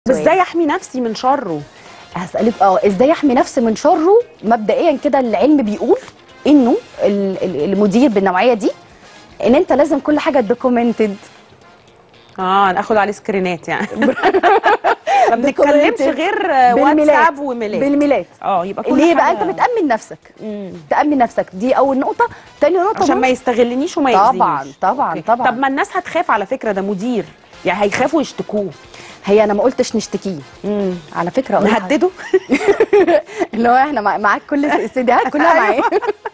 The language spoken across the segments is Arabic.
ازاي احمي نفسي من شره؟ هسألك ازاي احمي نفسي من شره. مبدئيا كده العلم بيقول انه المدير بالنوعيه دي ان انت لازم كل حاجه دوكيومنتد. ناخد عليه سكرينات يعني. ما بنتكلمش غير واتساب وميلاد. بالميلاد يبقى كل ليه حاجة. بقى؟ انت بتأمن نفسك. تأمن نفسك دي اول نقطه. تاني نقطه عشان ما يستغلنيش وما يأذينيش. طبعا. طب ما الناس هتخاف على فكره، ده مدير يعني هيخافوا يشتكوه. هي انا ما قلتش نشتكيه على فكره، نهدده. اللي هو احنا معاك كل السيديهات كلها معايا.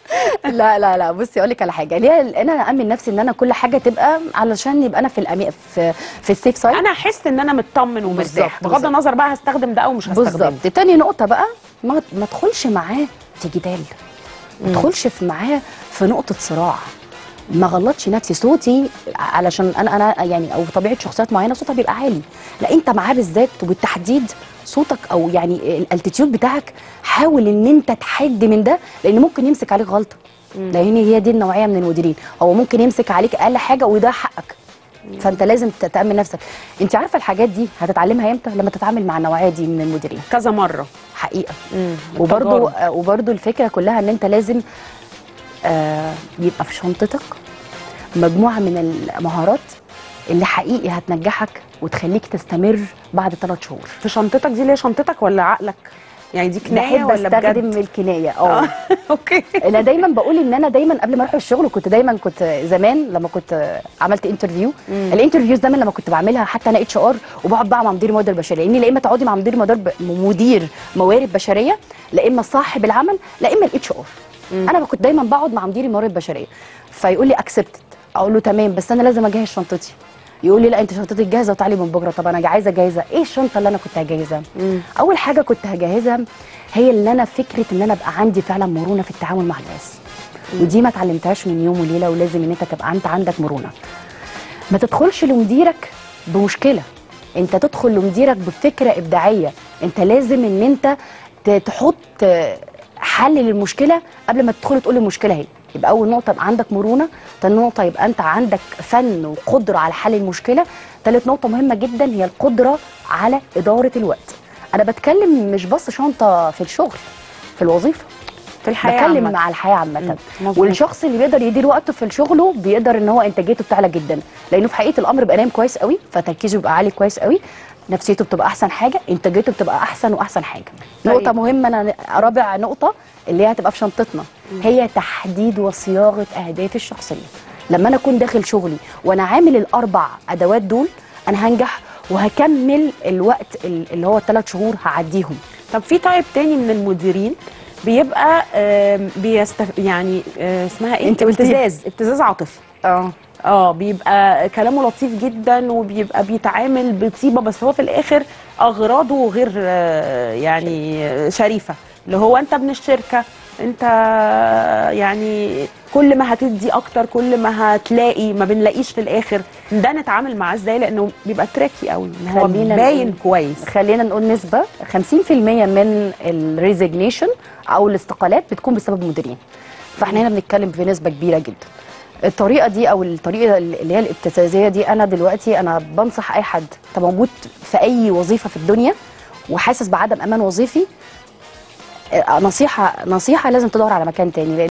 لا بصي اقول لك على حاجه. ليه انا امن نفسي ان انا كل حاجه تبقى علشان يبقى انا في السيف سايد. انا احس ان انا مطمن ومرتاح بغض النظر بقى هستخدم ده او مش هستخدمه. بالظبط. تاني نقطه بقى ما ادخلش معاه في جدال، ما ادخلش معاه في نقطه صراع. ما غلطش نفسي صوتي علشان انا يعني او طبيعه شخصيات معينه صوتها بيبقى عالي. لا انت معاه بالذات وبالتحديد صوتك او يعني الالتيتيود بتاعك حاول ان انت تحد من ده، لان ممكن يمسك عليك غلطه. لان هي دي النوعيه من المديرين، هو ممكن يمسك عليك اقل حاجه وده حقك. فانت لازم تأمن نفسك. انت عارفه الحاجات دي هتتعلمها امتى؟ لما تتعامل مع النوعيه دي من المديرين كذا مره حقيقه. وبرده الفكره كلها ان انت لازم يبقى في شنطتك مجموعه من المهارات اللي حقيقي هتنجحك وتخليك تستمر بعد 3 شهور. في شنطتك دي اللي هي شنطتك ولا عقلك؟ يعني دي كنايه ولا بجد؟ بحب استخدم الكنايه. اوكي. انا دايما بقول ان انا دايما قبل ما اروح الشغل كنت زمان لما كنت عملت انترفيو. الانترفيوز دايما لما كنت بعملها حتى انا اتش ار وبقعد بقى مع مدير الموارد البشريه، لان لا اما تقعدي مع مدير موارد بشريه، لا اما صاحب العمل، لا اما الاتش ار. انا كنت دايما بقعد مع مدير الموارد البشريه فيقول لي اكسبتد، اقول له تمام بس انا لازم اجهز شنطتي. يقول لي لا انت شنطتك جاهزه وتعالي من بكره. طب انا عايزه جاهزه. ايه الشنطه اللي انا كنت هجهزها؟ اول حاجه كنت هجهزها هي اللي انا فكره ان انا ابقى عندي فعلا مرونه في التعامل مع الناس. ودي ما اتعلمتهاش من يوم وليله، ولازم ان انت تبقى انت عندك مرونه. ما تدخلش لمديرك بمشكله، انت تدخل لمديرك بفكره ابداعيه. انت لازم ان انت تحط حل للمشكله قبل ما تدخل تقول المشكله اهي. يبقى اول نقطه يبقى عندك مرونه، تاني نقطه يبقى انت عندك فن وقدره على حل المشكله، تالت نقطه مهمه جدا هي القدره على اداره الوقت. انا بتكلم مش بس شنطه في الشغل، في الوظيفه، في الحياه بتكلم عامة. مع الحياه عامه. والشخص اللي بيقدر يدير وقته في شغله بيقدر ان هو انتاجيته بتعلى جدا، لانه في حقيقه الامر بقى نايم كويس قوي فتركيزه بيبقى عالي كويس قوي، نفسيته بتبقى احسن حاجه، انتاجيته بتبقى احسن واحسن حاجه. نقطه مهمه انا رابع نقطه اللي هي هتبقى في شنطتنا هي تحديد وصياغه اهدافي الشخصيه. لما انا اكون داخل شغلي وانا عامل ال4 ادوات دول انا هنجح وهكمل الوقت اللي هو ال3 شهور هعديهم. طب في تايب تاني من المديرين بيبقى يعني اسمها ايه؟ ابتزاز عاطفي. بيبقى كلامه لطيف جدا وبيبقى بيتعامل بطيبه، بس هو في الاخر اغراضه غير يعني شريفه. اللي هو انت ابن الشركه، انت يعني كل ما هتدي اكتر كل ما هتلاقي، ما بنلاقيش في الاخر. ده نتعامل معاه ازاي؟ لانه بيبقى تراكي قوي، هو باين كويس. خلينا نقول نسبه 50% من الريزيجنيشن او الاستقالات بتكون بسبب المديرين. فاحنا هنا بنتكلم في نسبه كبيره جدا. الطريقه دي او الطريقه اللي هي الابتزازيه دي، انا دلوقتي انا بنصح اي حد انت موجود في اي وظيفه في الدنيا وحاسس بعدم امان وظيفي، نصيحه لازم تدور على مكان تاني.